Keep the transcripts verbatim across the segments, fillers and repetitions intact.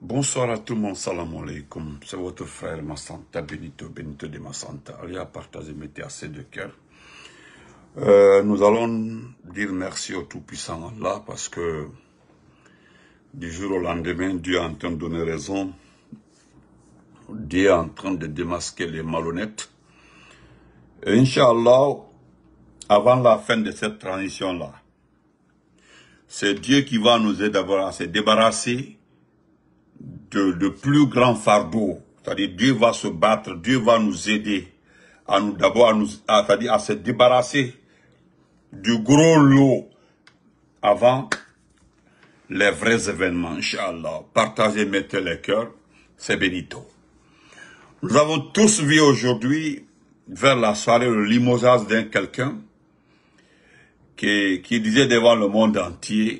Bonsoir à tout le monde, salam alaikum. C'est votre frère Massanta, Benito, Benito de Massanta. Allez à partager, mettez assez de cœur. Euh, nous allons dire merci au Tout-Puissant Allah parce que du jour au lendemain, Dieu est en train de donner raison. Dieu est en train de démasquer les malhonnêtes. Et Inch'Allah, avant la fin de cette transition-là, c'est Dieu qui va nous aider d'abord à se débarrasser de, de plus grands fardeaux. C'est-à-dire Dieu va se battre, Dieu va nous aider à nous d'abord à nous à, c'est-à-dire à se débarrasser du gros lot avant les vrais événements. Inch'Allah, partagez, mettez les cœurs, c'est Benito. Nous avons tous vu aujourd'hui, vers la soirée, le limogeage d'un quelqu'un qui, qui disait devant le monde entier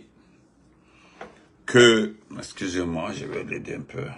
que, excusez-moi, je vais l'aider un peu.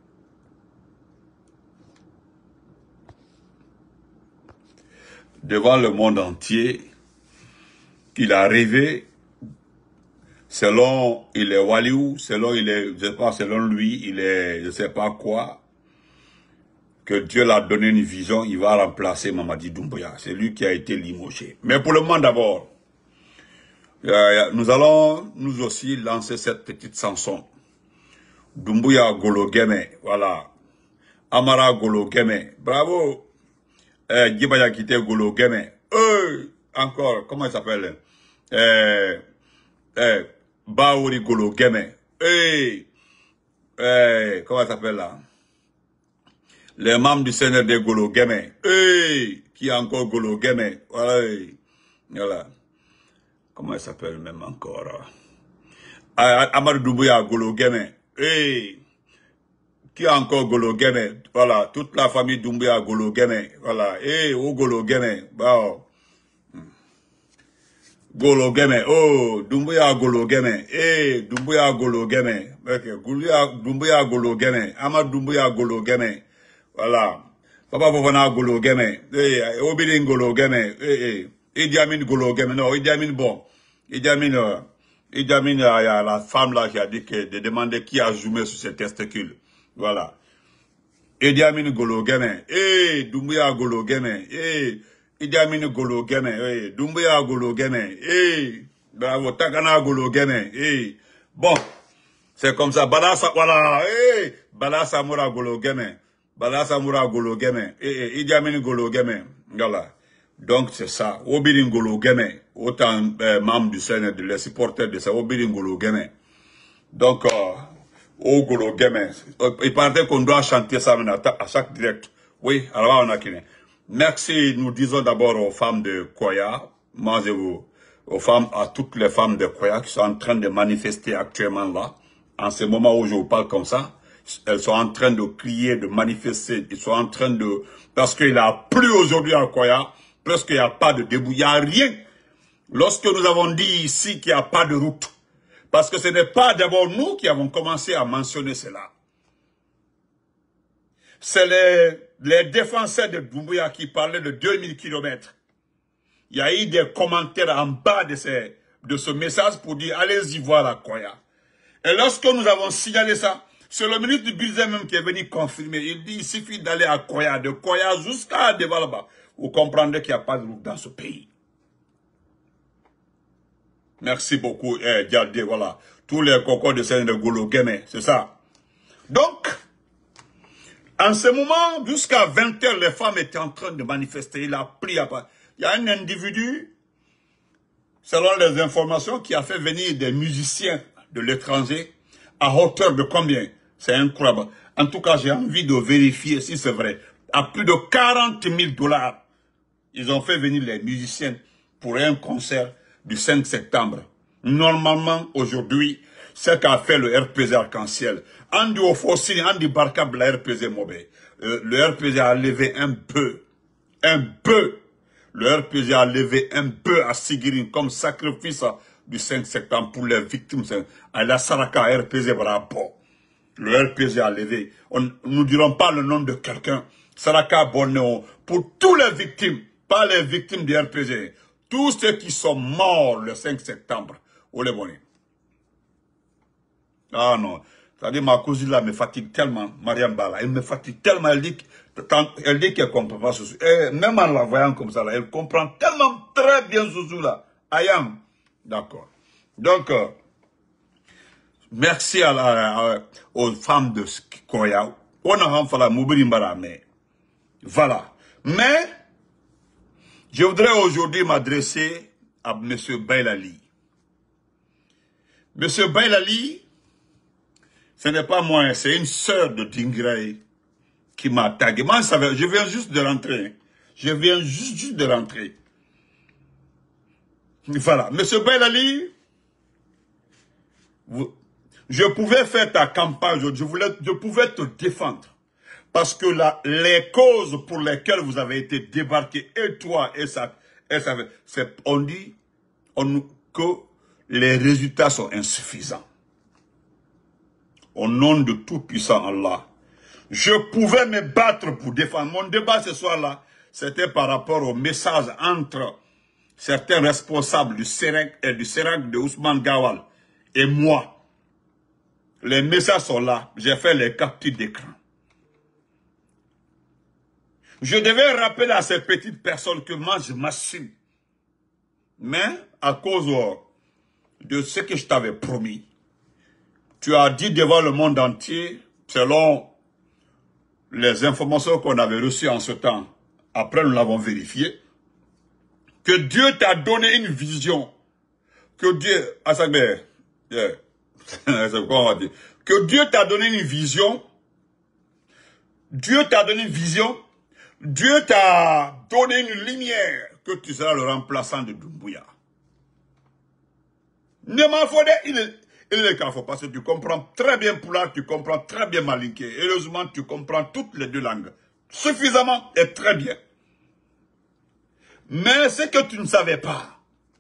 Devant le monde entier, qu'il a rêvé, selon il est waliou, selon il est, je sais pas, selon lui, il est, je sais pas quoi, que Dieu l'a donné une vision, il va remplacer Mamadi Doumbouya. C'est lui qui a été limogé. Mais pour le moment d'abord, nous allons nous aussi lancer cette petite chanson. Doumbouya Golo Geme, voilà. Amara Golo Geme, bravo. Eh, Djibaya Kite Golo Geme. Euh, encore, comment il s'appelle? Eh, eh, Baouri Golo Geme. Eh, eh, comment il s'appelle là? Les membres du Seigneur de Golo Geme. Eh, qui a encore Golo Geme? Voilà. Voilà. Comment il s'appelle même encore? Amadou Doumbouya Golo Geme. Eh, qui a encore Golo Geme? Voilà, toute la famille Doumbouya Golo Geme. Voilà, eh, oh Golo Geme. Wow. Golo Geme. Oh, Doumbouya Golo Geme. Eh, Doumbouya Golo Geme. Ok, Doumbouya Golo Geme. Amadou Doumbouya Golo Geme. Voilà. Papa Fofana Golo Geme. Eh, Obirin Golo Geme. Eh, eh. Idi Amin Golo Geme. Non, Idi Amin, bon. Idi Amin, euh, Idi Amin, il y a la femme là qui a dit que de demander qui a zoomé sur ses testicules. Voilà. Idi Amin Golo Geme. Eh, Doumbouya Golo Geme. Eh, Idi Amin Golo Geme. Eh, Doumbouya Golo Geme. Eh, bravo, Takana Golo Geme. Eh, bon. C'est comme ça. Bala voilà. Eh, Bala Samoura Golo Geme. Bala Samoura Golo Geme. Eh, eh, Idi Amin Golo Geme. Voilà. Donc c'est ça. Obirin Golo Geme. Autant euh, membres du Seigneur, de les supporters de ça. Obirin Golo Geme. Donc, euh, au Golo Geme. Il paraît qu'on doit chanter ça à chaque direct. Oui, alors on a kiné. Merci, nous disons d'abord aux femmes de Koya. Moi, je vous, aux femmes, à toutes les femmes de Koya qui sont en train de manifester actuellement là. En ce moment où je vous parle comme ça, elles sont en train de crier, de manifester. Ils sont en train de, parce qu'il a plu aujourd'hui à Koya, parce qu'il n'y a pas de début, il n'y a rien. Lorsque nous avons dit ici qu'il n'y a pas de route, parce que ce n'est pas d'abord nous qui avons commencé à mentionner cela. C'est les, les défenseurs de Doumbouya qui parlaient de deux mille kilomètres. Il y a eu des commentaires en bas de, ces, de ce message pour dire allez-y voir à Koya. Et lorsque nous avons signalé ça, c'est le ministre du budget même qui est venu confirmer. Il dit il suffit d'aller à Koya, de Koya jusqu'à devant là-bas. Vous comprendrez qu'il n'y a pas de route dans ce pays. Merci beaucoup, eh, Diadé, voilà. Tous les cocos de Seigneur de Golo Geme, c'est ça. Donc, en ce moment, jusqu'à vingt heures, les femmes étaient en train de manifester. Il a pris à part. Il y a un individu, selon les informations, qui a fait venir des musiciens de l'étranger à hauteur de combien? C'est incroyable. En tout cas, j'ai envie de vérifier si c'est vrai. À plus de quarante mille dollars, ils ont fait venir les musiciens pour un concert du cinq septembre. Normalement, aujourd'hui, c'est qu'a fait le R P G Arc-en-Ciel. Andy Ofossi, Andy Barkab, la R P G Mobé. Euh, le R P G a levé un peu, un peu. Le R P G a levé un peu à Sigirin comme sacrifice du cinq septembre pour les victimes. À la Saraka, R P G Brabo. Le R P G a levé. On, nous ne dirons pas le nom de quelqu'un. Saraka Bornéo. Pour toutes les victimes, pas les victimes du R P G. Tous ceux qui sont morts le cinq septembre. Où les bonnets? Ah non. C'est-à-dire, ma cousine là me fatigue tellement, Mariam Bala, elle me fatigue tellement, elle dit, elle dit qu'elle comprend pas Zouzou. Et même en la voyant comme ça, là, elle comprend tellement très bien Zouzou là. Ayam. D'accord. Donc, euh, merci à la, à, aux femmes de Koya. On a fait la moubri mbara, mais voilà. Mais, je voudrais aujourd'hui m'adresser à M. Bailali. M. Bailali, ce n'est pas moi, c'est une sœur de Dingraï qui m'a tagué. Moi, ça va, je viens juste de rentrer. Je viens juste, juste de rentrer. Voilà. Monsieur Bailali, vous, je pouvais faire ta campagne, je, voulais, je pouvais te défendre. Parce que la, les causes pour lesquelles vous avez été débarqué, et toi, et ça, et ça, on dit on, que les résultats sont insuffisants. Au nom de tout-puissant Allah, je pouvais me battre pour défendre. Mon débat ce soir-là, c'était par rapport au message entre certains responsables du Sérec et du Sérec de Ousmane Gawal et moi. Les messages sont là. J'ai fait les captures d'écran. Je devais rappeler à ces petites personnes que moi, je m'assume. Mais, à cause de ce que je t'avais promis, tu as dit devant le monde entier, selon les informations qu'on avait reçues en ce temps, après nous l'avons vérifié, que Dieu t'a donné une vision, que Dieu, Asagbe, yeah, que Dieu t'a donné une vision, Dieu t'a donné une vision, Dieu t'a donné une lumière, que tu seras le remplaçant de Doumbouya. Ne m'en faut il est, il est qu'il faut parce que tu comprends très bien Poulard, tu comprends très bien Malinké. Heureusement, tu comprends toutes les deux langues. Suffisamment et très bien. Mais ce que tu ne savais pas,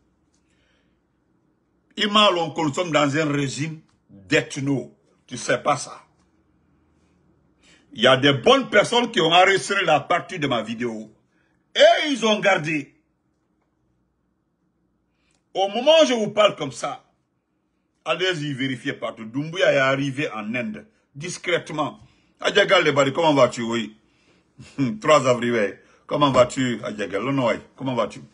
Imal, on consomme dans un régime d'ethno. Tu ne sais pas ça. Il y a des bonnes personnes qui ont enregistré la partie de ma vidéo. Et ils ont gardé. Au moment où je vous parle comme ça, allez-y vérifier partout. Doumbouya est arrivé en Inde, discrètement. Adjagal Lebari, comment vas-tu? Oui. trois avril, comment vas-tu? Adjagal, comment vas-tu?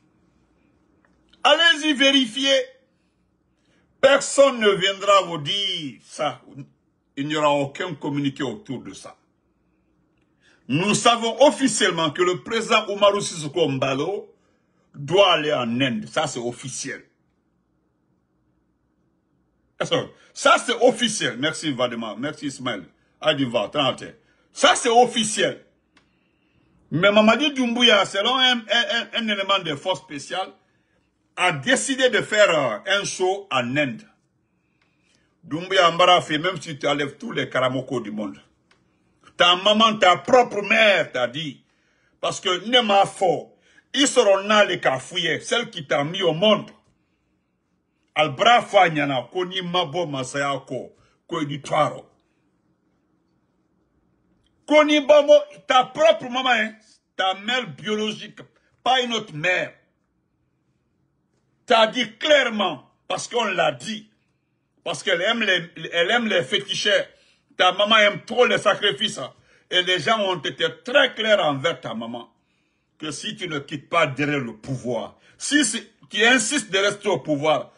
Allez-y vérifier. Personne ne viendra vous dire ça. Il n'y aura aucun communiqué autour de ça. Nous savons officiellement que le président Oumarou Sissoko Mbalo doit aller en Inde. Ça, c'est officiel. Ça, c'est officiel. Merci, Vadema. Merci, Ismaël. Adiva, ça, c'est officiel. Mais Mamadi Doumbouya, selon un, un, un, un élément de force spéciale, a décidé de faire un show en Inde. Doumbouya Mbara fait, même si tu enlèves tous les karamoko du monde. Ta maman, ta propre mère t'a dit, parce que ne m'a fort, ils seront là les cafouillés, celle qui t'a mis au monde. Albra Fanyana, Koni Mabo Masayako, Koni Twaro. Koni Bamo, ta propre maman, hein, ta mère biologique, pas une autre mère. T'as dit clairement, parce qu'on l'a dit, parce qu'elle aime les, elle aime les féticheurs. Ta maman aime trop les sacrifices. Et les gens ont été très clairs envers ta maman. Que si tu ne quittes pas derrière le pouvoir, si tu insistes de rester au pouvoir,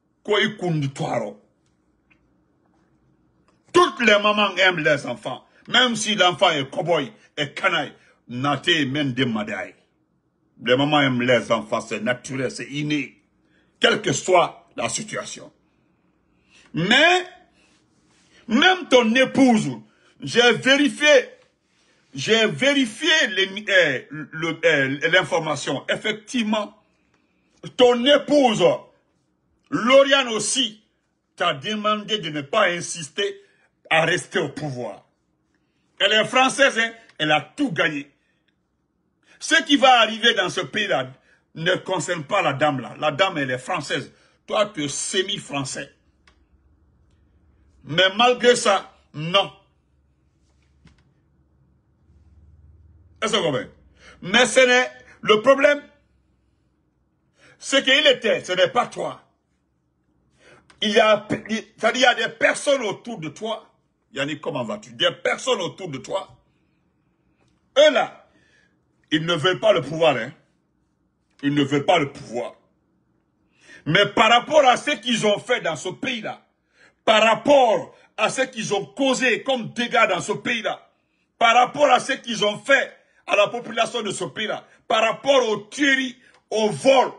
toutes les mamans aiment les enfants. Même si l'enfant est cowboy et canaille, naté même des madailles. Les mamans aiment les enfants, c'est naturel, c'est inné. Quelle que soit la situation. Mais, même ton épouse, j'ai vérifié, j'ai vérifié l'information. Euh, Effectivement, ton épouse, Lauriane aussi, t'a demandé de ne pas insister à rester au pouvoir. Elle est française, hein? Elle a tout gagné. Ce qui va arriver dans ce pays-là ne concerne pas la dame là. La dame, elle est française. Toi, tu es semi-français. Mais malgré ça, non. Est-ce que vous comprenez? Mais ce n'est... Le problème, c'est qu'il était, ce n'est pas toi. Il y a, c'est-à-dire, il y a des personnes autour de toi. Yannick, comment vas-tu? Des personnes autour de toi. Eux là, ils ne veulent pas le pouvoir, hein. Ils ne veulent pas le pouvoir. Mais par rapport à ce qu'ils ont fait dans ce pays-là, par rapport à ce qu'ils ont causé comme dégâts dans ce pays-là, par rapport à ce qu'ils ont fait à la population de ce pays-là, par rapport aux tueries, aux vols,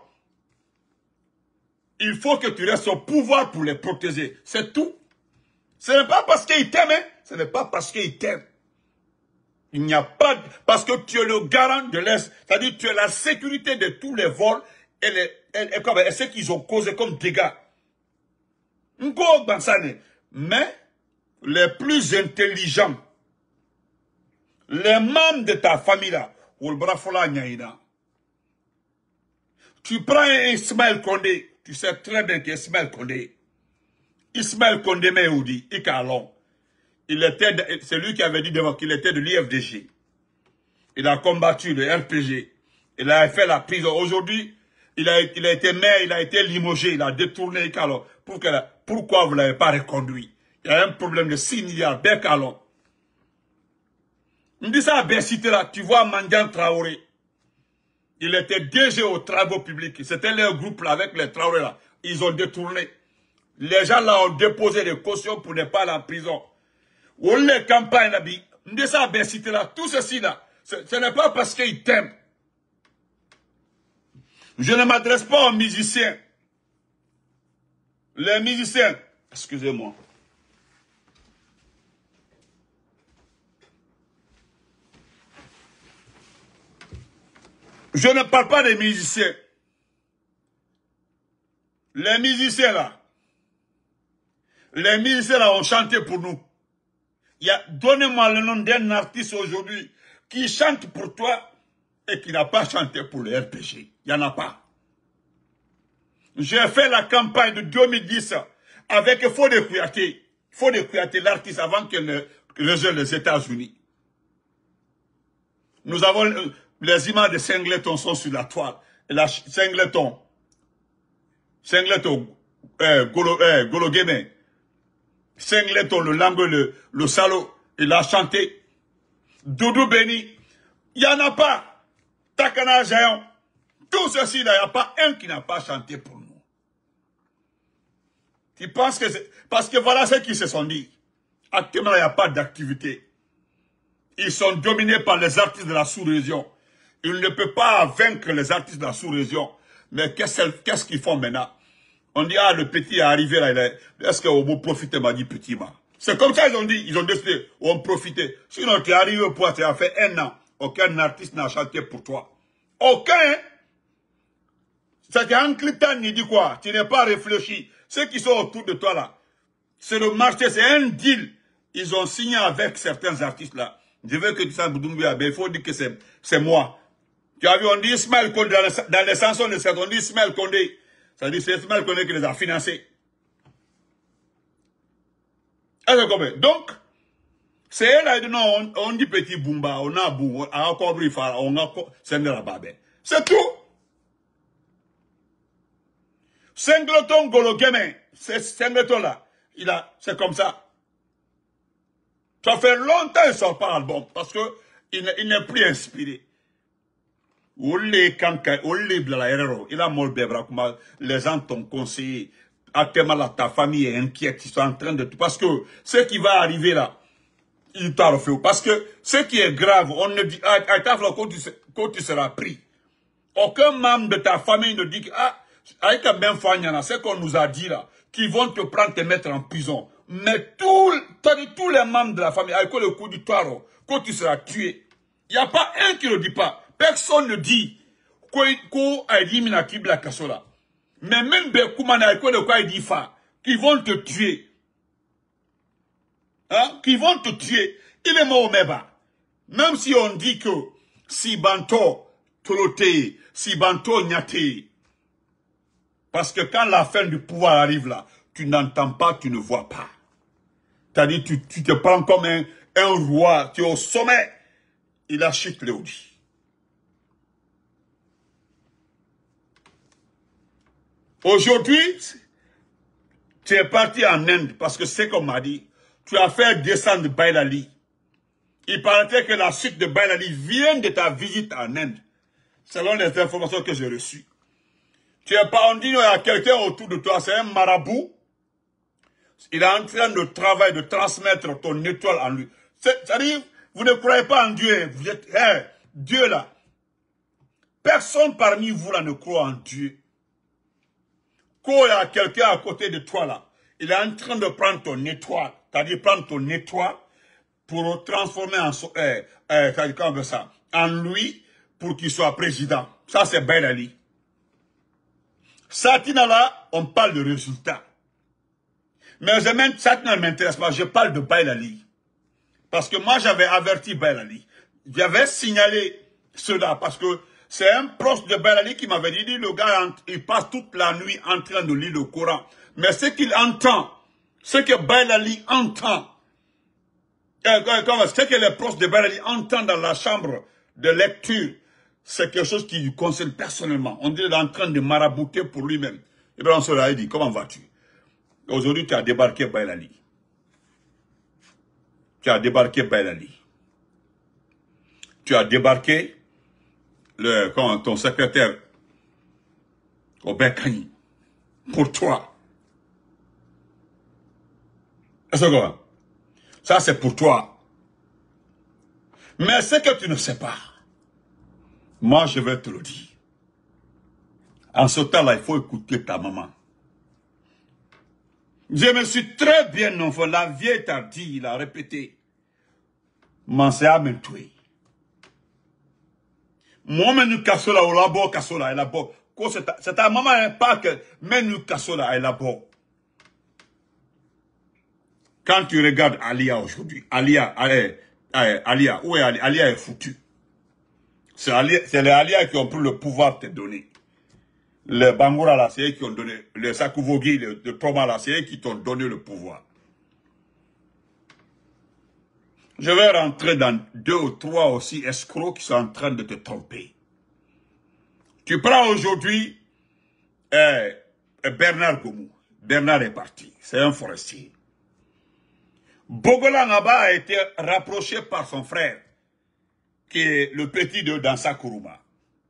il faut que tu restes au pouvoir pour les protéger. C'est tout. Ce n'est pas parce qu'ils t'aiment, hein? Ce n'est pas parce qu'ils t'aiment. Il n'y a pas... De, parce que tu es le garant de l'Est. C'est-à-dire tu es la sécurité de tous les vols et, les, et, et, et ce qu'ils ont causé comme dégâts. Mais les plus intelligents, les membres de ta famille là, tu prends un Ismaël Condé, tu sais très bien qu'Ismaël Condé, Ismaël Condé Meoudi, Ikalon, il était, c'est lui qui avait dit devant qu'il était de l'I F D G. Il a combattu le R P G. Il a fait la prison. Aujourd'hui, il a, il a été maire, il a été limogé, il a détourné Ikalon. Pour que, pourquoi vous ne l'avez pas reconduit? Il y a un problème de six milliards d'Ikalon. On dit ça à Bercité là, tu vois Mandian Traoré. Il était D G aux travaux publics. C'était leur groupe là avec les Traoré là. Ils ont détourné. Les gens là ont déposé des cautions pour ne pas aller en prison. Ou les campagnes là, on dit ça à Bercité là, tout ceci là, ce, ce n'est pas parce qu'ils t'aiment. Je ne m'adresse pas aux musiciens. Les musiciens, excusez-moi. Je ne parle pas des musiciens. Les musiciens là, les musiciens là ont chanté pour nous. Donnez-moi le nom d'un artiste aujourd'hui qui chante pour toi et qui n'a pas chanté pour le R P G. Il n'y en a pas. J'ai fait la campagne de deux mille dix avec Fodé Kouyaté. Fodé Kouyaté, l'artiste, avant qu'elle ne rejoigne les États-Unis. Nous avons les images de Singleton sont sur la toile. Et la Singleton, Singleton, euh, Golo, euh, Golo Guémé, Singleton, le langue, le, le salaud, il a chanté. Doudou Béni, il n'y en a pas. Takana Jayon, tout ceci, là, il n'y a pas un qui n'a pas chanté pour nous. Tu penses que c'est... Parce que voilà ce qu'ils se sont dit. Actuellement, il n'y a pas d'activité. Ils sont dominés par les artistes de la sous-région. Ils ne peuvent pas vaincre les artistes de la sous-région. Mais qu'est-ce qu'ils font maintenant? On dit, ah, le petit est arrivé là. Est-ce qu'on va profiter, m'a dit petit, ma. C'est comme ça ils ont dit. Ils ont décidé, on va profiter. Sinon, tu es arrivé au point, tu as fait un an. Aucun artiste n'a chanté pour toi. Aucun. C'est qu'un clitan, il dit quoi? Tu n'es pas réfléchi. Ceux qui sont autour de toi là, c'est le marché, c'est un deal. Ils ont signé avec certains artistes là. Je veux que tu saches, Boudoumbia, mais il faut dire que c'est moi. Tu as vu, on dit Ismaël Condé, dans les, dans les chansons de cette, on dit Ismaël Condé. Ça dit c'est Ismaël Condé qui les a financés. Donc, c'est elle là, non, on, on dit petit Bumba, on a Bou, on a encore Brifara, on a encore Sendera Babé. C'est tout. Singleton Golo Guémé, c'est Singleton là, il a, c'est comme ça. Ça fait longtemps qu'il ne sort pas album parce qu'il il n'est plus inspiré. Les il a mort les gens t'ont conseillé. Actuellement, ta famille est inquiète. Ils sont en train de tout. Parce que ce qui va arriver là, il t'a refait. Parce que ce qui est grave, on ne dit, quand tu seras pris. Aucun membre de ta famille ne dit que, ah, avec un bien fanyana, c'est qu'on nous a dit là, qu'ils vont te prendre, te mettre en prison. Mais tous, tous les membres de la famille, avec le coup du taro, quand tu seras tué, il n'y a pas un qui ne le dit pas. Personne ne dit qu'on a dit Minakibla Kassola. Mais même Bekoumana, avec le quoi il dit fa, qui vont te tuer. Hein? Qui vont te tuer. Il est mort au Meba. Même si on dit que si Banto Tolote, si Banto Nyate. Parce que quand la fin du pouvoir arrive là, tu n'entends pas, tu ne vois pas. C'est-à-dire, tu, tu te prends comme un, un roi, tu es au sommet. Il a chuté le haut. Aujourd'hui, Tu es parti en Inde parce que c'est comme m'a dit, tu as fait descendre Bailali. Il paraît que la suite de Bailali vient de ta visite en Inde, selon les informations que j'ai reçues. Tu es pas, on dit, il y a quelqu'un autour de toi, c'est un marabout. Il est en train de travailler, de transmettre ton étoile en lui. C'est-à-dire, vous ne croyez pas en Dieu, vous êtes, hey, Dieu là. Personne parmi vous là ne croit en Dieu. Quand il y a quelqu'un à côté de toi là, il est en train de prendre ton étoile, c'est-à-dire prendre ton étoile pour transformer en, euh, euh, comme ça, en lui pour qu'il soit président. Ça c'est Bailali. Satina là, on parle de résultats. Mais je même, Satina ne m'intéresse pas, je parle de Bailali. Parce que moi j'avais averti Bailali. J'avais signalé cela parce que c'est un proche de Bailali qui m'avait dit, le gars, il passe toute la nuit en train de lire le Coran. Mais ce qu'il entend, ce que Bailali entend, euh, ce que les proches de Bailali entendent dans la chambre de lecture, c'est quelque chose qui lui concerne personnellement. On dit qu'il est en train de marabouter pour lui-même. Et bien on se l'a dit, comment vas-tu? Aujourd'hui, tu as débarqué Bailali. Tu as débarqué Bailali. Tu as débarqué le, quand, ton secrétaire au Bekani. Pour toi. Est-ce que ça, c'est pour toi. Mais ce que tu ne sais pas, moi, je vais te le dire. En ce temps-là, il faut écouter ta maman. Je me suis très bien enfant. La vieille t'a dit, il a répété. Manséa me tué. Moi, menu kassola, au labo, kassola, elle a beau. C'est ta maman, hein, pas que menu kassola, elle a beau. Quand tu regardes Alia aujourd'hui, Alia, Alia, Alia, où est Alia? Alia est foutu. C'est les Alia qui ont pris le pouvoir de te donner. Les Bangoura là, c'est eux qui ont donné, les Sakouvogi, les de Toma là, c'est eux qui t'ont donné le pouvoir. Je vais rentrer dans deux ou trois aussi escrocs qui sont en train de te tromper. Tu prends aujourd'hui euh, Bernard Gomou. Bernard est parti, c'est un forestier. Bogola Ngaba a été rapproché par son frère, qui est le petit de Dansa Kourouma.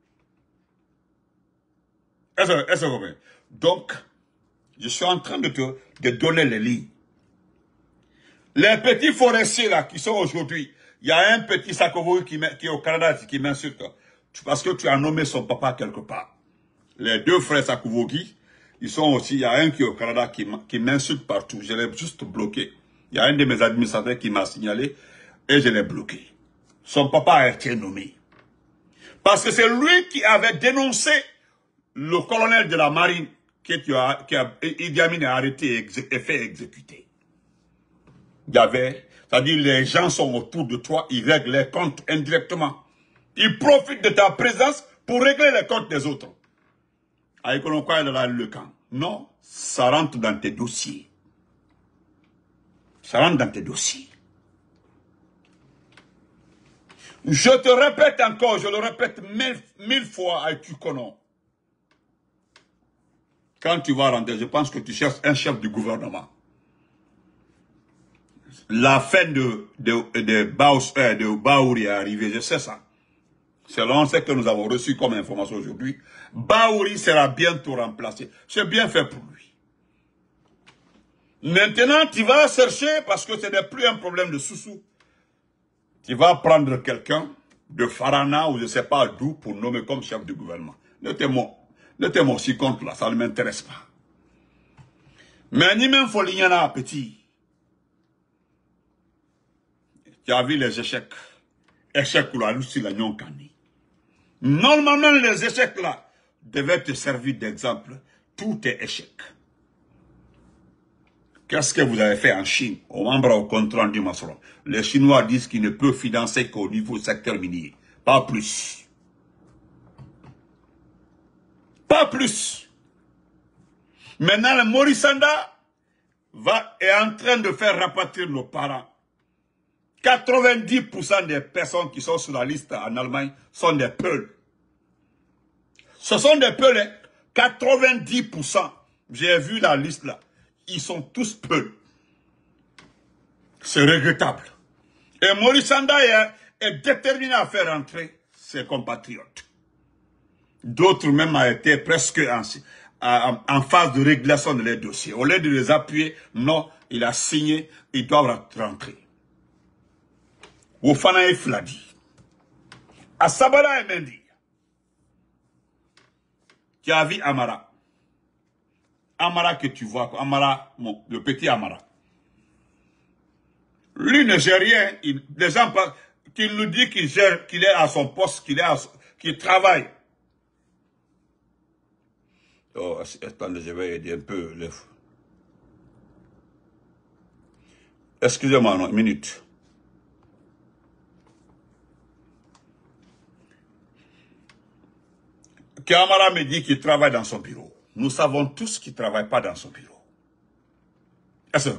Est-ce que vous comprenez? Donc, je suis en train de te de donner les lignes. Les petits forestiers là, qui sont aujourd'hui, il y a un petit Sakovo qui, qui est au Canada qui m'insulte. Parce que tu as nommé son papa quelque part. Les deux frères Sakovogi, ils sont aussi, il y a un qui est au Canada qui, qui m'insulte partout. Je l'ai juste bloqué. Il y a un de mes administrateurs qui m'a signalé et je l'ai bloqué. Son papa a été nommé. Parce que c'est lui qui avait dénoncé le colonel de la marine qui, qui a, qui a Idi Amin a arrêté et, et fait exécuter. Il y avait, c'est-à-dire les gens sont autour de toi, ils règlent les comptes indirectement. Ils profitent de ta présence pour régler les comptes des autres. Avec quoi il a le camp? Non, ça rentre dans tes dossiers. Ça rentre dans tes dossiers. Je te répète encore, je le répète mille, mille fois à Tukono. Quand tu vas rentrer, je pense que tu cherches un chef du gouvernement. La fin de, de, de, Baous, euh, de Baouri est arrivée, je sais ça. Selon ce que nous avons reçu comme information aujourd'hui, Baouri sera bientôt remplacé. C'est bien fait pour lui. Maintenant, tu vas chercher, parce que ce n'est plus un problème de sous-sous. Tu vas prendre quelqu'un de Farana ou je ne sais pas d'où pour nommer comme chef du gouvernement. Ne t'aime aussi contre là, ça ne m'intéresse pas. Mais ni même Folignana petit. Tu as vu les échecs. Échecs là, Lucie la Nyonkani. Normalement, les échecs là devaient te servir d'exemple. Tout est échec. Qu'est-ce que vous avez fait en Chine? Au membre au compte rendu Masson. Les Chinois disent qu'ils ne peuvent financer qu'au niveau secteur minier. Pas plus. Pas plus. Maintenant, le Maurice Sanda va, est en train de faire rapatrier nos parents. quatre-vingt-dix pour cent des personnes qui sont sur la liste en Allemagne sont des Peuls. Ce sont des Peuls, hein? quatre-vingt-dix pour cent. J'ai vu la liste là. ils sont tous peu. C'est regrettable. Et Maurice Sanda est déterminé à faire entrer ses compatriotes. D'autres même ont été presque en, en, en phase de régulation de leurs dossiers. Au lieu de les appuyer, non, il a signé, ils doivent rentrer. Wofana et Fladi. À Sabala et Mendy. Qui a vu Amara. Amara que tu vois, Amara, bon, le petit Amara. Lui ne gère rien. Il, les gens qu'il nous dit qu'il gère, qu'il est à son poste, qu'il est à, qu'il travaille. Oh, attendez, je vais aider un peu. Les... Excusez-moi, une minute. Kamara me dit qu'il travaille dans son bureau. Nous savons tous qu'il ne travaille pas dans son bureau. Est-ce que...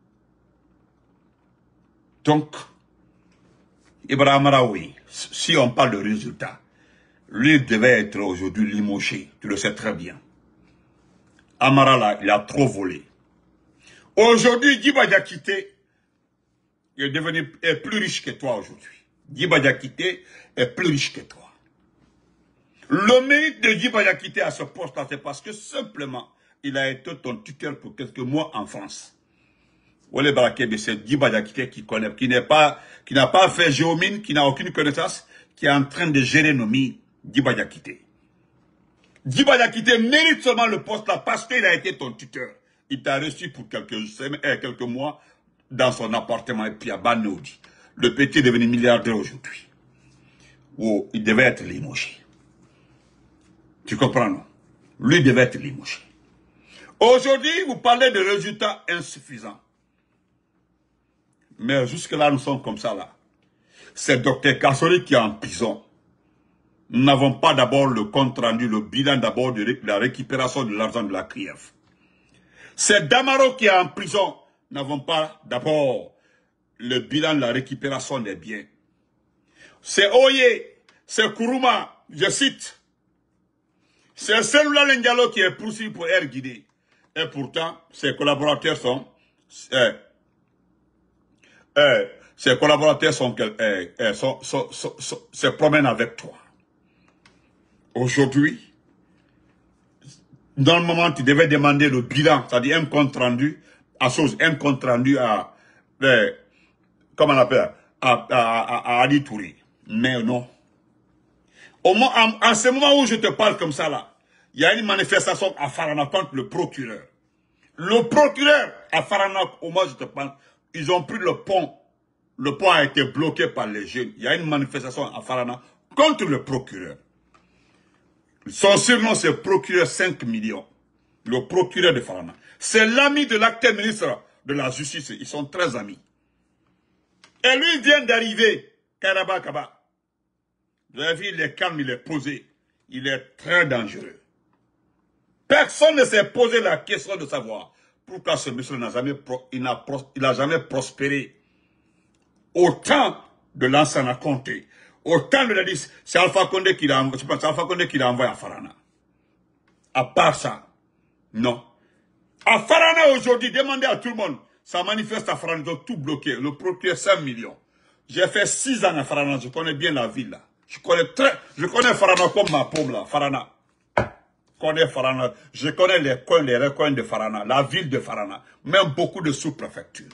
Donc, Ibrahim Raoui, si on parle de résultat, lui devait être aujourd'hui limogé. Tu le sais très bien. Amara, là, il a trop volé. Aujourd'hui, Djiba Diakité est devenu est plus riche que toi aujourd'hui. Djiba Diakité est plus riche que toi. Le mérite de Djiba Diakité à ce poste-là, c'est parce que simplement, il a été ton tuteur pour quelques mois en France. Wole Barakebe, c'est Djiba Diakité qui connaît, qui n'est pas, qui n'a pas fait géomine, qui n'a aucune connaissance, qui est en train de gérer nos mines. Djiba Diakité. Djiba Diakité mérite seulement le poste là parce qu'il a été ton tuteur. Il t'a reçu pour quelques semaines, quelques mois dans son appartement et puis à Banoudi. Le petit est devenu milliardaire aujourd'hui. Oh, il devait être limogé. Tu comprends, non? Lui devait être limogé. Aujourd'hui, vous parlez de résultats insuffisants. Mais jusque-là, nous sommes comme ça, là. C'est docteur Kassori qui est en prison. Nous n'avons pas d'abord le compte rendu, le bilan d'abord de la récupération de l'argent de la C R I E F. C'est Damaro qui est en prison. Nous n'avons pas d'abord le bilan de la récupération des biens. C'est Oye, c'est Kourouma, je cite. C'est Celui-là Lengalo qui est poursuivi pour Air Guinée. Et pourtant, ses collaborateurs sont... Euh, euh, ses collaborateurs sont, euh, euh, sont, sont, sont, sont, se promènent avec toi. Aujourd'hui, dans le moment, tu devais demander le bilan, c'est-à-dire un compte rendu, à chose, un compte rendu à, euh, comment on appelle, à, à, à, à Ali Touré. Mais non. Au moment, en, en ce moment où je te parle comme ça là, il y a une manifestation à Farana contre le procureur. Le procureur à Farana, au moment où je te parle, ils ont pris le pont. Le pont a été bloqué par les jeunes. Il y a une manifestation à Farana contre le procureur. Son surnom, c'est procureur cinq millions. Le procureur de Farana. C'est l'ami de l'actuel ministre de la Justice. Ils sont très amis. Et lui vient d'arriver. Karaba Kaba. Vous avez vu, il est calme, il est posé. Il est très dangereux. Personne ne s'est posé la question de savoir pourquoi ce monsieur n'a jamais, il n'a il n'a jamais prospéré. Autant de l'ancien a compté. Autant de la dix, c'est Alpha Condé qui l'a envoyé à Farana. À part ça, non. À Farana aujourd'hui, demandez à tout le monde. Ça manifeste à Farana, ils ont tout bloqué. Le procureur cinq millions. J'ai fait six ans à Farana, je connais bien la ville là. Je connais très, je connais Farana comme ma paume là, Farana. Je connais Farana, je connais les coins, les recoins de Farana, la ville de Farana, même beaucoup de sous-préfectures.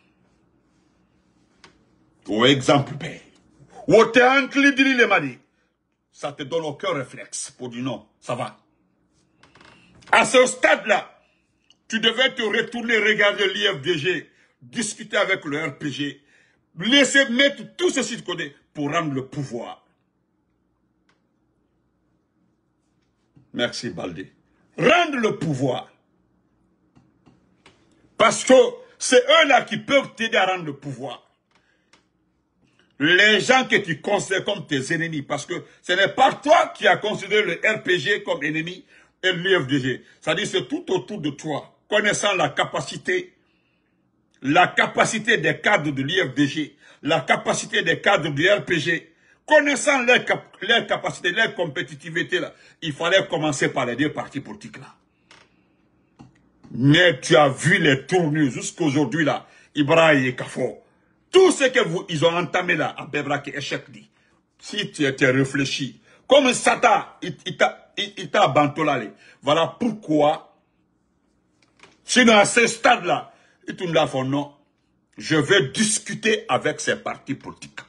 Au exemple, ben. Ou t'es incliné les madi. Ça te donne aucun réflexe pour dire non, ça va. À ce stade-là, tu devais te retourner, regarder l'I F D G, discuter avec le R P G, laisser mettre tout ceci de côté pour rendre le pouvoir. Merci Baldé. Rendre le pouvoir. Parce que c'est eux-là qui peuvent t'aider à rendre le pouvoir. Les gens que tu considères comme tes ennemis, parce que ce n'est pas toi qui as considéré le R P G comme ennemi et l'I F D G. C'est-à-dire c'est tout autour de toi, connaissant la capacité, la capacité des cadres de l'I F D G, la capacité des cadres du R P G, connaissant leur, cap leur capacité, leur compétitivité, là, il fallait commencer par les deux partis politiques là. Mais tu as vu les tournures jusqu'aujourd'hui là, Ibrahim et Kafo. Tout ce que vous, ils ont entamé là, à Bebrak et échec dit. Si tu étais réfléchi, comme Satan, il t'a bantolé. Voilà pourquoi, sinon à ce stade-là, il te l'a fait non. Je vais discuter avec ces partis politiques.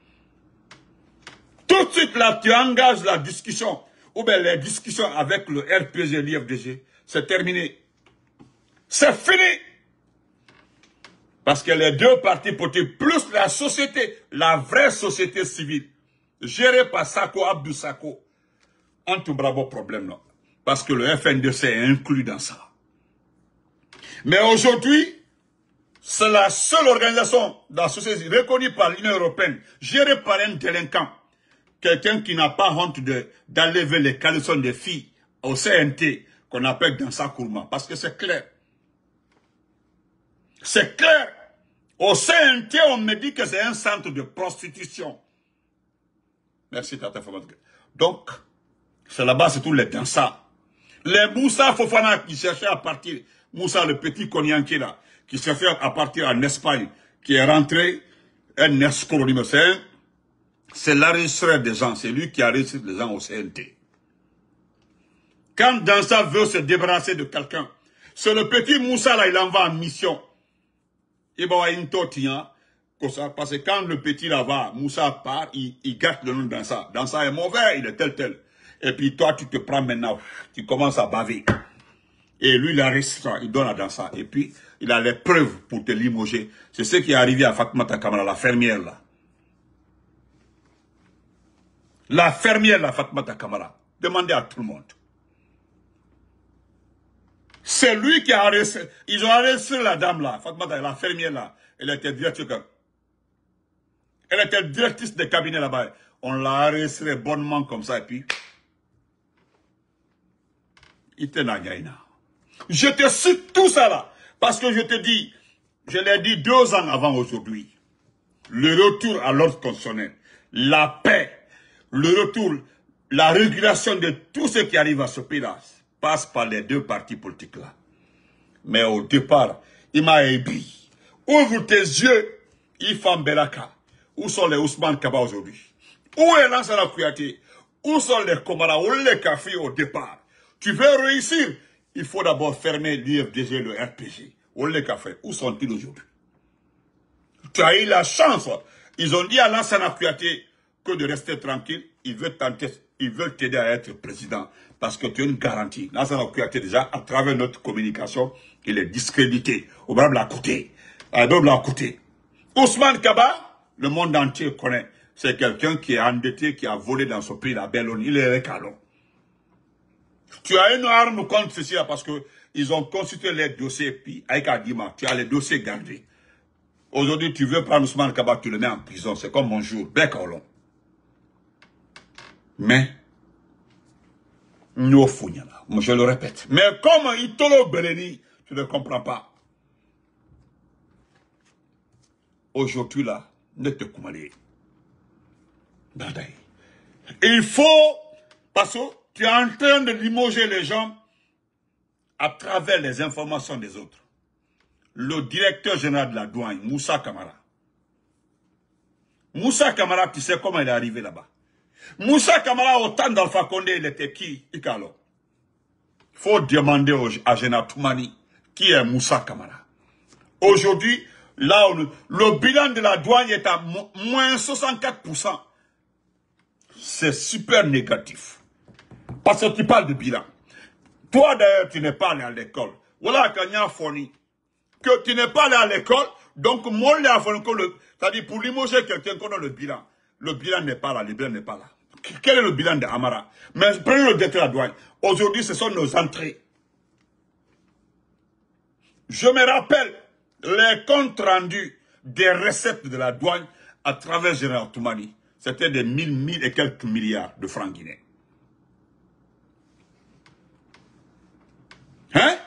Tout de suite là, tu engages la discussion, ou bien les discussions avec le R P G, l'I F D G. C'est terminé. C'est fini. Parce que les deux partis politiques, plus la société, la vraie société civile, gérée par Sako, Abdou Sako, ont un bravo problème là. Parce que le F N D C est inclus dans ça. Mais aujourd'hui, c'est la seule organisation dans la société reconnue par l'Union européenne, gérée par un délinquant. Quelqu'un qui n'a pas honte d'enlever les caleçons des filles au C N T, qu'on appelle dans sa Kourma. Parce que c'est clair. C'est clair. Au C N T, on me dit que c'est un centre de prostitution. Merci, Tata Fomad. Donc, c'est là-bas, c'est tous les dansants. Les Moussa Fofana qui cherchaient à partir, Moussa le petit Konyanké là, qui cherchait à partir en Espagne, qui est rentré, un escroc, c'est l'enregistreur des gens, c'est lui qui enregistre les gens au C N T. Quand Dansa veut se débarrasser de quelqu'un, c'est le petit Moussa là, il envoie en mission. Il va une tortilla, parce que quand le petit là va, Moussa part, il, il gâte le nom de Dansa. Dansa est mauvais, il est tel tel. Et puis toi, tu te prends maintenant, tu commences à baver. Et lui, il enregistre ça, il donne à Dansa. Et puis, il a les preuves pour te limoger. C'est ce qui est arrivé à Fatoumata Kamara, la fermière là. La fermière là, Fatoumata Kamara. Demandez à tout le monde. C'est lui qui a arrêté. Ils ont arrêté la dame là, Fatoumata, la fermière là. Elle était directrice. Elle était directrice de cabinet là-bas. On l'a arrêté bonnement comme ça et puis. Il était Nagaïna. Je te cite tout ça là. Parce que je te dis, je l'ai dit deux ans avant aujourd'hui. Le retour à l'ordre constitutionnel, la paix, le retour, la régulation de tout ce qui arrive à ce pays-là passe par les deux partis politiques là. Mais au départ, il m'a ébloui. Ouvre tes yeux, Ifam Belaka. Où sont les Ousmane Kaba aujourd'hui? Où est Lansana Kouyaté? Où sont les Komara? Où les Kafi au départ? Tu veux réussir? Il faut d'abord fermer l'I F D G, le R P G. Où les Kafi? Où sont-ils aujourd'hui? Tu as eu la chance. Ils ont dit à Lansana Kouyaté que de rester tranquille. Ils veulent tenter, ils veulent t'aider à être président. Parce que tu as une garantie. Lansana Kouyaté, déjà, à travers notre communication, il est discrédité. Au Brab l'a coûté. À Brab l'a coûté. Ousmane Kaba, le monde entier connaît. C'est quelqu'un qui est endetté, qui a volé dans son pays, la Bellone. Il est récalon. Tu as une arme contre ceci là parce que ils ont consulté les dossiers, puis avec Adima, tu as les dossiers gardés. Aujourd'hui, tu veux prendre Ousmane Kaba, tu le mets en prison. C'est comme mon jour, Bekolon. Mais, nous fougnala. Je le répète. Mais comme Itolo Beleni, tu ne comprends pas. Aujourd'hui là, ne te commandez. Il faut, parce que tu es en train de limoger les gens à travers les informations des autres. Le directeur général de la douane, Moussa Kamara. Moussa Kamara, tu sais comment il est arrivé là-bas. Moussa Kamara, au temps d'Alpha Condé, il était qui? Il faut demander à Gena Toumani qui est Moussa Kamara. Aujourd'hui, là, on, le bilan de la douane est à moins soixante-quatre pour cent. C'est super négatif. Parce que tu parles de bilan. Toi, d'ailleurs, tu n'es pas allé à l'école. Voilà, quand il y a fourni. Que tu n'es pas allé à l'école, donc, moi, c'est-à-dire, pour limoger quelqu'un qu'on a le bilan. Le bilan n'est pas là, le bilan n'est pas là. Quel est le bilan de Amara? Mais prenez le directeur de la douane. Aujourd'hui, ce sont nos entrées. Je me rappelle les comptes rendus des recettes de la douane à travers Général Toumani. C'était des mille, mille et quelques milliards de francs guinéens. Hein?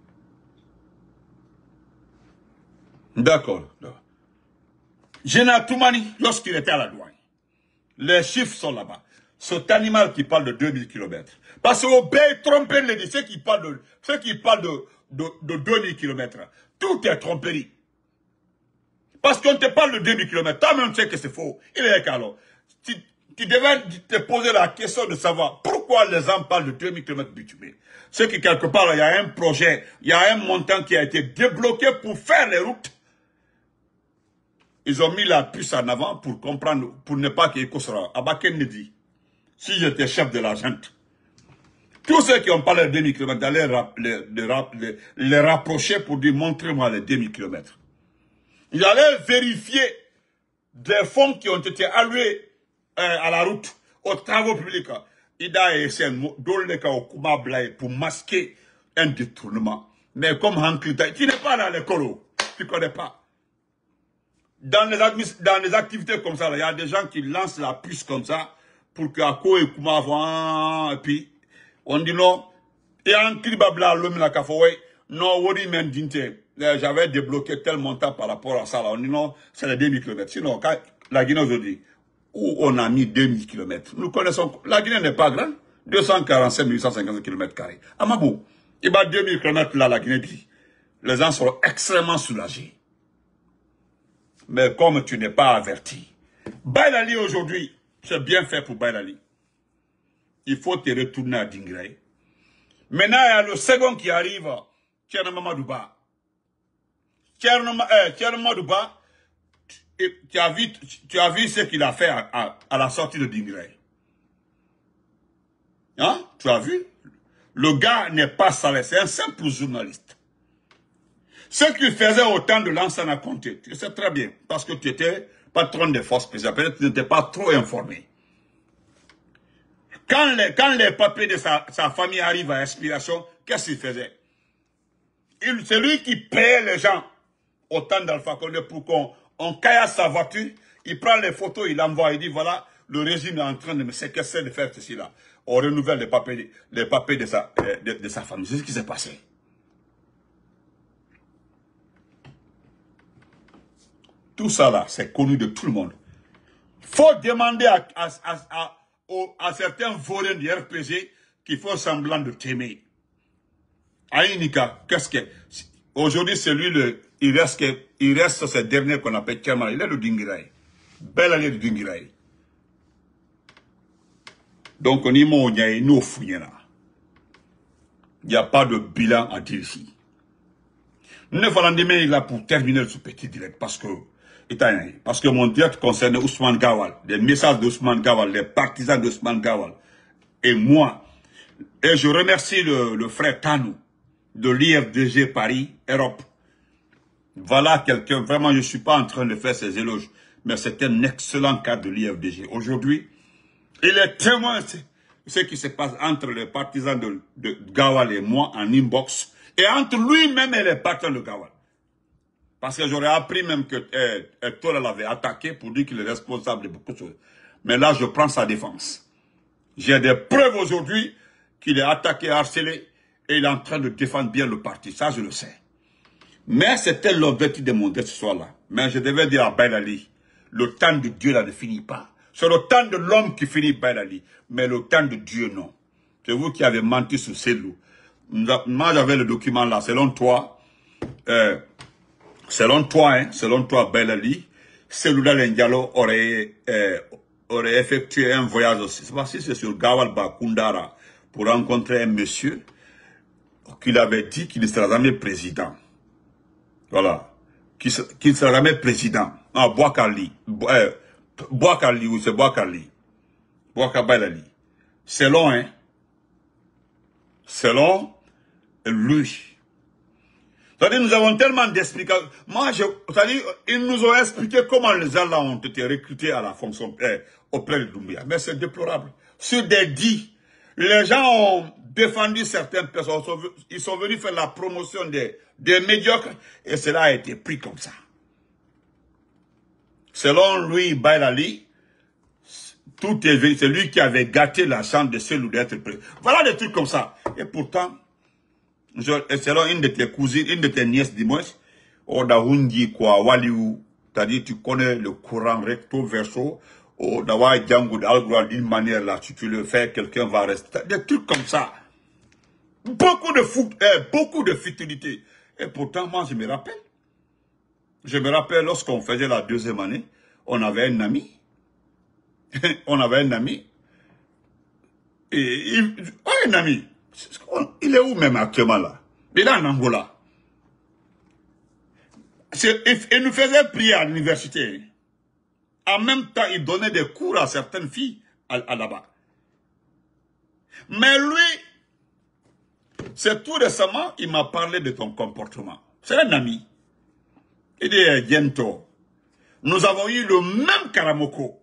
D'accord. Général Toumani, lorsqu'il était à la douane, les chiffres sont là-bas. Cet animal qui parle de deux mille kilomètres. Parce qu'au B, trompez les dit, ceux qui parlent de, ceux qui parlent de, de, de deux mille kilomètres. Tout est tromperie. Parce qu'on te parle de deux mille kilomètres. Toi-même, tu sais que c'est faux. Il est alors. Tu, tu devais te poser la question de savoir pourquoi les gens parlent de deux mille kilomètres bitumés. C'est que quelque part, il y a un projet, il y a un montant qui a été débloqué pour faire les routes. Ils ont mis la puce en avant pour comprendre, pour ne pas qu'il y ait sera. Abaken ne dit, si j'étais chef de la junte, tous ceux qui ont parlé de deux mille kilomètres, d'aller les, les, les, les rapprocher pour dire, montrez-moi les deux mille kilomètres. Ils allaient vérifier des fonds qui ont été alloués euh, à la route, aux travaux publics. Ida et Sen, pour masquer un détournement. Mais comme Hankli, tu n'es pas dans l'école, tu ne connais pas. Dans les, dans les activités comme ça, il y a des gens qui lancent la puce comme ça pour que Ako et Kuma voient, et puis on dit non. Et en Kribabla, l'homme la Kafowe, non, Wodi Mendinte, j'avais débloqué tel montant par rapport à ça. Là. On dit non, c'est les deux mille kilomètres. Sinon, quand la Guinée aujourd'hui, où on a mis deux mille kilomètres, nous connaissons, la Guinée n'est pas grande, deux cent quarante-cinq mille huit cent cinquante kilomètres carrés. Amabou, il y a deux mille kilomètres là, la Guinée dit. Les gens sont extrêmement soulagés. Mais comme tu n'es pas averti, Bailali aujourd'hui, c'est bien fait pour Bailali. Il faut te retourner à Dingré. Maintenant, il y a le second qui arrive, Tcherno Mamadouba. Tcherno Mamadouba, tu as vu, tu as vu ce qu'il a fait à, à, à la sortie de Dingré. Hein? Tu as vu? Le gars n'est pas salé, c'est un simple journaliste. Ce qu'il faisait au temps de l'ancien à compter, tu sais très bien, parce que tu étais patron des forces spéciales, peut-être que tu n'étais pas trop informé. Quand les, quand les papiers de sa, sa famille arrivent à expiration, qu'est-ce qu'il faisait? C'est lui qui payait les gens au temps d'Alpha Condé pour qu'on on caillasse sa voiture, il prend les photos, il envoie, il dit voilà, le régime est en train de me séquestrer, de faire ceci là. On renouvelle les papiers, les papiers de, sa, de, de sa famille. C'est ce qui s'est passé. Tout ça là, c'est connu de tout le monde. Faut demander à, à, à, à, à certains voleurs du R P G qui font semblant de t'aimer. Aïnika, qu'est-ce que... Aujourd'hui, c'est lui le... Il reste, il reste ce dernier qu'on appelle Kerman. Il est le Dingirai. Belle année de Dingirai. Donc, on y m'a nous fouillé là. Il n'y a pas de bilan à dire ici. Nous ne faisons demain là pour terminer ce petit direct parce que... Parce que mon direct concerne Ousmane Gawal, les messages d'Ousmane Gawal, les partisans d'Ousmane Gawal. Et moi, et je remercie le, le frère Tanou de l'I F D G Paris, Europe. Voilà quelqu'un, vraiment je ne suis pas en train de faire ses éloges, mais c'est un excellent cadre de l'I F D G. Aujourd'hui, il est témoin de ce qui se passe entre les partisans de, de Gawal et moi en inbox, et entre lui-même et les partisans de Gawal. Parce que j'aurais appris même que eh, Tola l'avait attaqué pour dire qu'il est responsable de beaucoup de choses. Mais là, je prends sa défense. J'ai des preuves aujourd'hui qu'il est attaqué, harcelé, et il est en train de défendre bien le parti. Ça, je le sais. Mais c'était l'objectif de mon ce soir-là. Mais je devais dire à Bailali, le temps de Dieu là ne finit pas. C'est le temps de l'homme qui finit Bailali. Mais le temps de Dieu, non. C'est vous qui avez menti sur ces loups. Moi, j'avais le document là. Selon toi, euh, Selon toi, hein, selon toi, Bailali, Selouda Ndialo aurait, euh, aurait effectué un voyage aussi. C'est pas si c'est sur Gawal Bakundara pour rencontrer un monsieur qu'il avait dit qu'il ne sera jamais président. Voilà. Qu'il ne sera jamais président. Ah, Bouakali. Euh, Bouakali, oui, c'est Bouakali. Bouaka Bailali. Selon, hein, selon lui. C'est-à-dire, nous avons tellement d'explications. Moi, je, c'est-à-dire, ils nous ont expliqué comment les gens là ont été recrutés à la fonction, eh, auprès de Doumbouya. Mais c'est déplorable. Sur des dix, les gens ont défendu certaines personnes. Ils sont venus faire la promotion des, des médiocres et cela a été pris comme ça. Selon lui, Bailali, tout est, c'est lui qui avait gâté la chance de celui d'être président. Voilà des trucs comme ça. Et pourtant, je, selon une de tes cousines, une de tes nièces, dis-moi, Odahundi, quoi, Waliou, c'est-à-dire, tu connais le courant recto verso, Odawa Django, d'une manière là, si tu le fais, quelqu'un va rester. Des trucs comme ça. Beaucoup de fou, eh, beaucoup de futilité. Et pourtant, moi, je me rappelle. Je me rappelle lorsqu'on faisait la deuxième année, on avait un ami. on avait un ami. Et il, oh, un ami. Il est où même actuellement là? Il est en Angola. Il nous faisait prier à l'université. En même temps, il donnait des cours à certaines filles à, à là-bas. Mais lui, c'est tout récemment, il m'a parlé de ton comportement. C'est un ami. Il dit, bientôt, nous avons eu le même Karamoko.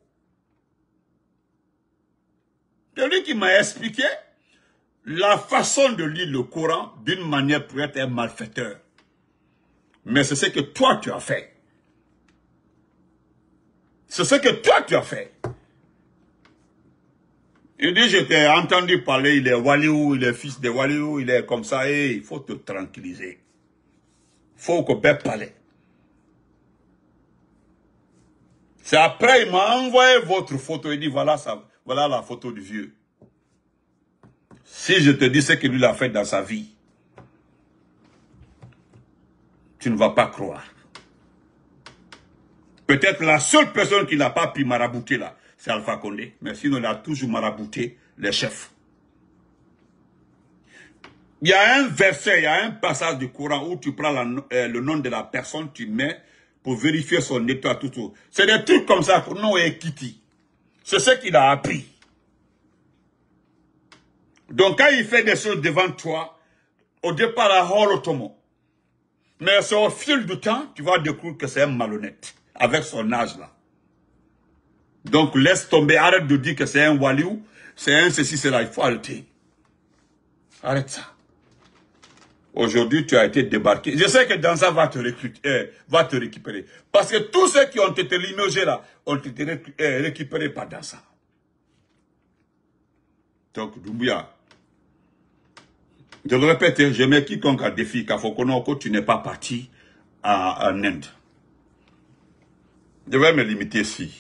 C'est lui qui m'a expliqué la façon de lire le Coran d'une manière pour être un malfaiteur. Mais c'est ce que toi tu as fait. C'est ce que toi tu as fait. Il dit, je t'ai entendu parler, il est Waliou, il est fils de Waliou, il est comme ça, et il faut te tranquilliser. Il faut que tu parler. C'est après, il m'a envoyé votre photo, il dit, voilà, ça, voilà la photo du vieux. Si je te dis ce qu'il a fait dans sa vie, tu ne vas pas croire. Peut-être la seule personne qui n'a pas pu marabouter là, c'est Alpha Condé. Mais sinon, il a toujours marabouté les chefs. Il y a un verset, il y a un passage du Coran où tu prends la, euh, le nom de la personne, tu mets pour vérifier son état tout. C'est des trucs comme ça pour nous et Kitty. C'est ce qu'il a appris. Donc quand il fait des choses devant toi, au départ, à Holotomo. Mais c'est au fil du temps, tu vas découvrir que c'est un malhonnête. Avec son âge là. Donc laisse tomber, arrête de dire que c'est un waliou, c'est un ceci, c'est là, il faut arrêter. Arrête ça. Aujourd'hui, tu as été débarqué. Je sais que dans ça va te recruter, euh, va te récupérer. Parce que tous ceux qui ont été limogés là, ont été euh, récupérés par dans ça. Donc, Doumbouya, je le répète, je mets quiconque à défi, qu'à Fokonoko, tu n'es pas parti à, en Inde. Je vais me limiter ici.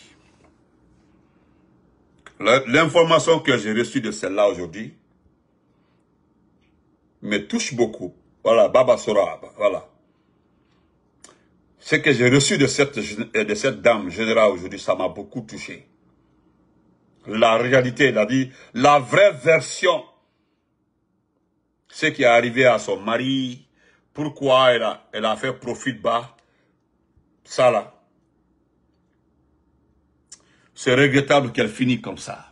L'information que j'ai reçue de celle-là aujourd'hui me touche beaucoup. Voilà, Baba Sora, voilà. Ce que j'ai reçu de cette, de cette dame générale aujourd'hui, ça m'a beaucoup touché. La réalité, il a dit, la vraie version, ce qui est arrivé à son mari, pourquoi elle a, elle a fait profit bas, ça là. C'est regrettable qu'elle finisse comme ça.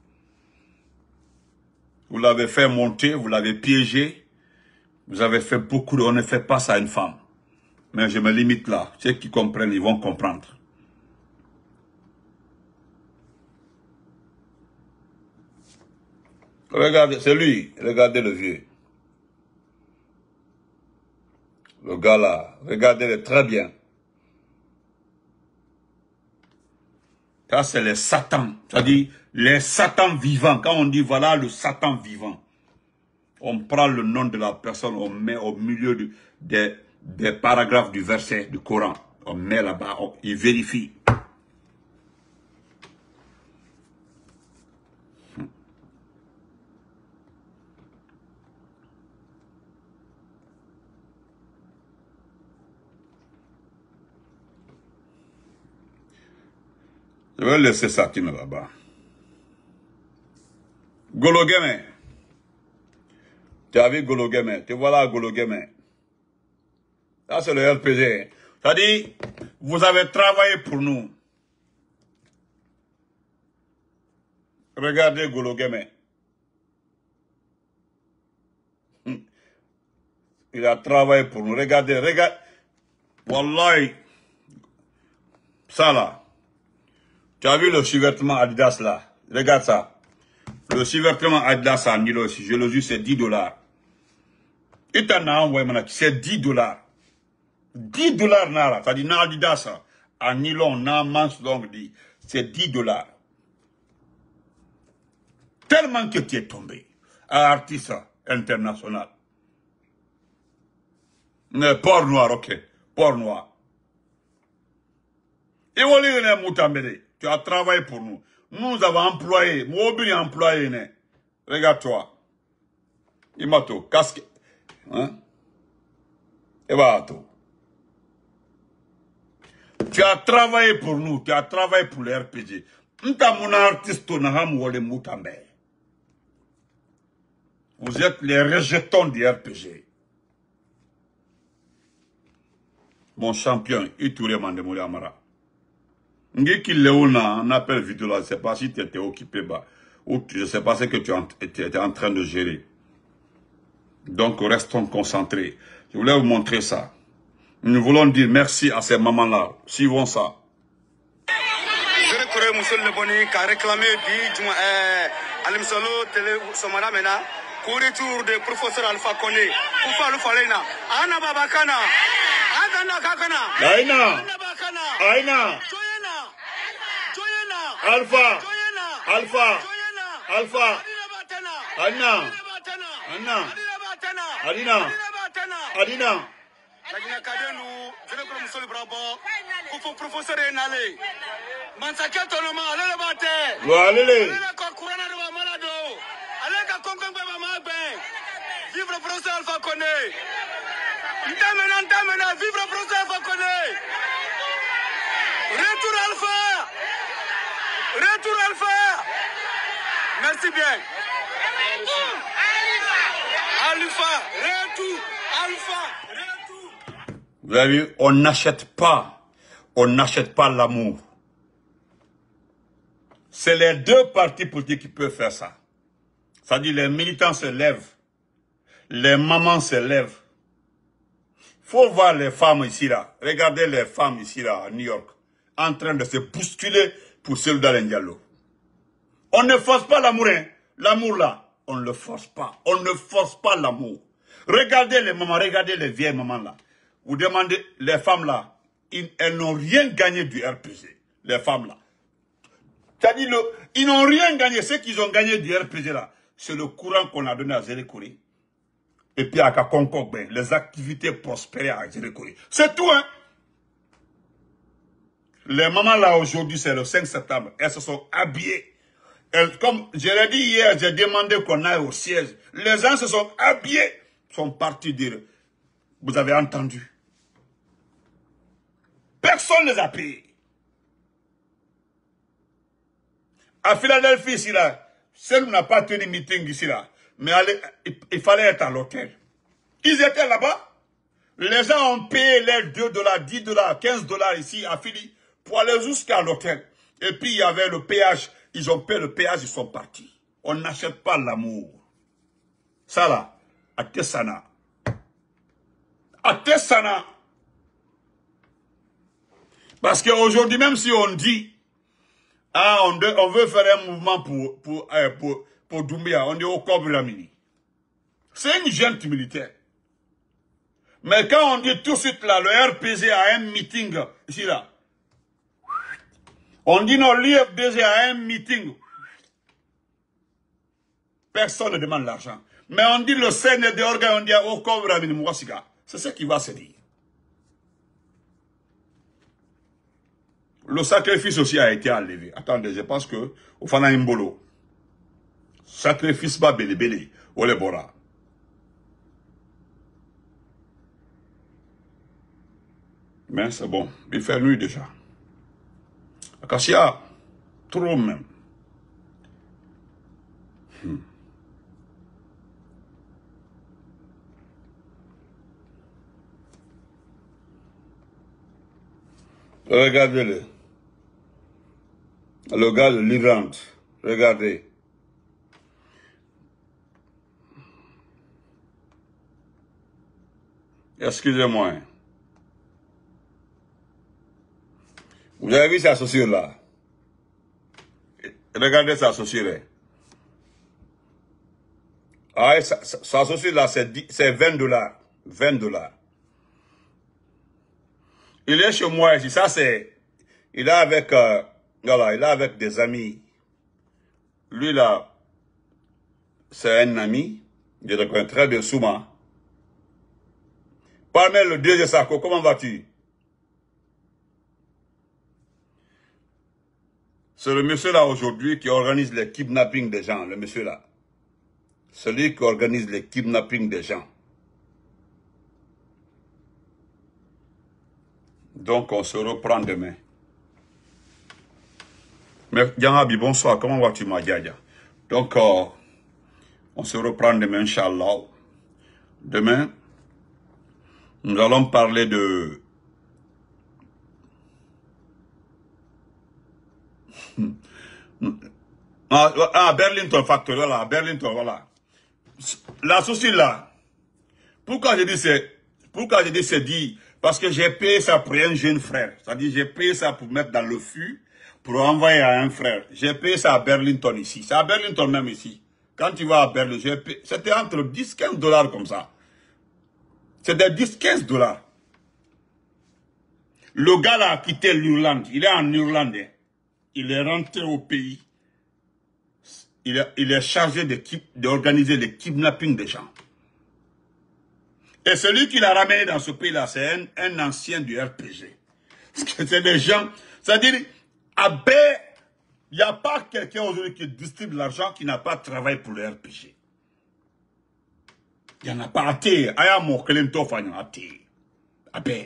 Vous l'avez fait monter, vous l'avez piégé. Vous avez fait beaucoup de... On ne fait pas ça à une femme. Mais je me limite là. Ceux qui comprennent, ils vont comprendre. Regardez, c'est lui. Regardez le vieux. Le gars là. Regardez-le très bien. Ça, c'est les satans. C'est-à-dire, les satans vivants. Quand on dit, voilà le satan vivant. On prend le nom de la personne, on met au milieu du, des, des paragraphes du verset du Coran. On met là-bas, il vérifie. Je vais laisser Satine là-bas. Golo Guémé. Tu as vu Golo Guémé. Tu vois là Golo Guémé. Ça c'est le R P G. C'est-à-dire, vous avez travaillé pour nous. Regardez Golo Guémé. Il a travaillé pour nous. Regardez, regardez. Wallahi. Ça là. Tu as vu le suvertement Adidas là? Regarde ça. Le suvertement Adidas à Nilo, si je le jure, c'est dix dollars. Et t'en as envoyé, c'est dix dollars. dix dollars, nara. Ça dit, na Adidas, à nylon, na manche longue, c'est dix dollars. Tellement que tu es tombé. À artiste international. Mais port noir, ok. Port noir. Et on est Moutambélé. Tu as travaillé pour nous. Nous avons employé. Mobi employé. Regarde-toi. Il m'a tout. Casque. Hein? Et bah, tout. Tu as travaillé pour nous, tu as travaillé pour le R P G. Nta mon artiste Naham Wole Moutambe. Vous êtes les rejetons du R P G. Mon champion, Itouré Mandemouli Amara. Ngi qui Léona, on appelle vidéo là, je ne sais pas si tu étais occupé, bah, ou je ne sais pas ce que tu étais en train de gérer. Donc, restons concentrés. Je voulais vous montrer ça. Nous voulons dire merci à ces mamans-là. Suivons ça. Je reconnais Moussel Leboni qui a réclamé Alimsolo Télé Somara Mena pour le retour de professeur Alpha Koné. Poufa Lufalena. Anna Babakana. Agana Kakana. Aïna. Anna Bakana. Aïna. Joyena. Joyena. Alpha. Joyena. Alpha. Joyena. Alpha. Adina Batana. Anna. Anna. Anna. Adina Batana. Adina. Adina Batana. Adina. Lagina Kadenu, je reconnais Moussel Brabo. Pour professeur Enale. Mansaka Tonoma, allez le battre. Allez. Allez la Kokurana de Malado. Allez la Konkongba Mamabe. Vive le professeur Alpha Koné. Ntamena, Ntamena, vive le professeur Alpha Koné. Retour Alpha. Retour Alpha. Merci bien. Alpha, retour. Alpha, retour. Vous avez vu, on n'achète pas, on n'achète pas l'amour. C'est les deux partis politiques qui peuvent faire ça. C'est-à-dire les militants se lèvent, les mamans se lèvent. Il faut voir les femmes ici là. Regardez les femmes ici là à New York, en train de se bousculer pour Selouda Diallo. On ne force pas l'amour, hein. L'amour là, on ne le force pas. On ne force pas l'amour. Regardez les mamans, regardez les vieilles mamans là. Vous demandez, les femmes là, ils, elles n'ont rien gagné du R P G. Les femmes là. C'est-à-dire, le, ils n'ont rien gagné. Ce qu'ils ont gagné du R P G là, c'est le courant qu'on a donné à Zélékouri. Et puis à Kakonkok, les activités prospéraient à Zélékouri. C'est tout, hein. Les mamans là aujourd'hui, c'est le cinq septembre. Elles se sont habillées. Elles, comme je l'ai dit hier, j'ai demandé qu'on aille au siège. Les gens se sont habillés. Sont partis dire, vous avez entendu. Personne ne les a payés. À Philadelphie, ici, là, celle n'a pas tenu meeting ici, là. Mais allez, il, il fallait être à l'hôtel. Ils étaient là-bas. Les gens ont payé les deux dollars, dix dollars, quinze dollars ici à Philly pour aller jusqu'à l'hôtel. Et puis, il y avait le péage. Ils ont payé le péage, ils sont partis. On n'achète pas l'amour. Ça, là, à Tessana. À Tessana. Parce qu'aujourd'hui, même si on dit, ah, on, de, on veut faire un mouvement pour, pour, euh, pour, pour Doumbia, on dit au Kobramini. C'est une junte militaire. Mais quand on dit tout de suite là, le R P G a un meeting, ici là. On dit non, l'I F D G a un meeting. Personne ne demande l'argent. Mais on dit le C N D organes, on dit au Kobramini Mwasiga. C'est ce qui va se dire. Le sacrifice aussi a été enlevé. Attendez, je pense que au Fana Imbolo, sacrifice ba bele bele, ole bora. Mais c'est bon, il fait nuit déjà. Akashia, trop même. Hmm. Regardez-le. Le gars de l'Iran, regardez. Excusez-moi. Vous avez vu sa chaussure là? Regardez sa chaussure. Ah, sa, sa, sa chaussure là, c'est vingt dollars. vingt dollars. Il est chez moi ici. Ça, c'est... Il est avec... Euh, voilà, il est avec des amis. Lui là, c'est un ami. Je le connais très bien, Souma. Parmi le deuxième Sako, comment vas-tu? C'est le monsieur là aujourd'hui qui organise les kidnappings des gens, le monsieur là. celui qui organise les kidnappings des gens. Donc, on se reprend demain. Mais, Djangabi, bonsoir. Comment vas-tu, ma Djadja? Donc, euh, on se reprend demain, Inch'Allah. Demain, nous allons parler de... Ah, ah Burlington Factory, voilà, Burlington, voilà. La société là, pourquoi je dis c'est, pourquoi je dis c'est dit, parce que j'ai payé ça pour un jeune frère. C'est-à-dire, j'ai payé ça pour mettre dans le fût, pour envoyer à un frère. J'ai payé ça à Burlington ici. C'est à Burlington même ici. Quand tu vas à Berlin, c'était entre dix et quinze dollars comme ça. C'était dix à quinze dollars. Le gars là a quitté l'Irlande. Il est en Irlande. Il est rentré au pays. Il est, il est chargé d'organiser les kidnappings des gens. Et celui qui l'a ramené dans ce pays-là, c'est un, un ancien du R P G. C'est des gens... C'est-à-dire, à B, il n'y a pas quelqu'un aujourd'hui qui distribue l'argent qui n'a pas travaillé pour le R P G. Il n'y en a pas à terre. Il y a mon Clinton à terre. À B.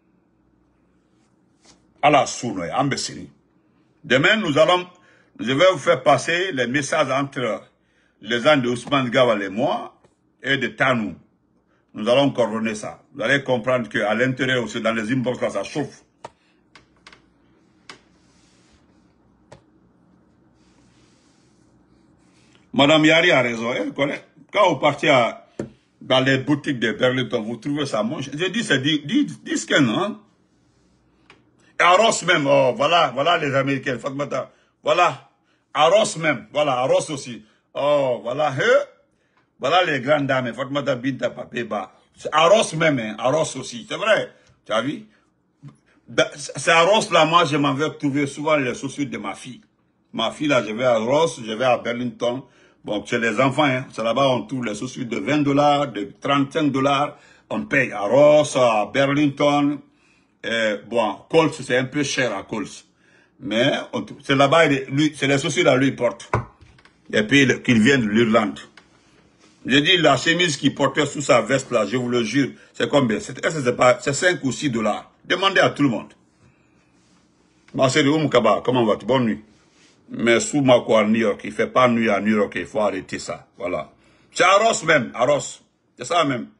À la sourne, à Mbessini. Demain, nous allons... Je vais vous faire passer les messages entre les gens de Ousmane Gawal et moi et de Tanou. Nous allons coordonner ça. Vous allez comprendre qu'à l'intérieur aussi, dans les inbox, là, ça chauffe. Madame Yari a raison. Elle connaît. Quand vous partez à, dans les boutiques de Burlington, vous trouvez ça moche. J'ai dit, c'est dix quinze, hein. Et à Ross même, oh, voilà, voilà les Américains, Fatmata. Voilà. À Ross même, voilà, à Ross aussi. Oh, voilà, hein? Voilà les grandes dames, Fatmata Binta Papeba. À Ross même, hein, à Ross aussi, c'est vrai. Tu as vu? C'est à Ross là, moi, je m'en vais trouver souvent les chaussures de ma fille. Ma fille là, je vais à Ross, je vais à Burlington. Bon, chez les enfants, hein, c'est là-bas, on trouve les chaussures de vingt dollars, de trente-cinq dollars. On paye à Ross, à Burlington. Et, bon, Coles, c'est un peu cher à Coles. Mais c'est là-bas, c'est les chaussures à lui porte. Et puis qu'il vient de l'Irlande. J'ai dit, la chemise qu'il portait sous sa veste là, je vous le jure, c'est combien? C'est cinq ou six dollars. Demandez à tout le monde. Ma chérie, Oumkaba, comment vas-tu? Bonne nuit. Mais sous ma quoi à New York, il ne fait pas nuit à New York, il faut arrêter ça. Voilà. C'est à Ross même, à Ross. C'est ça même.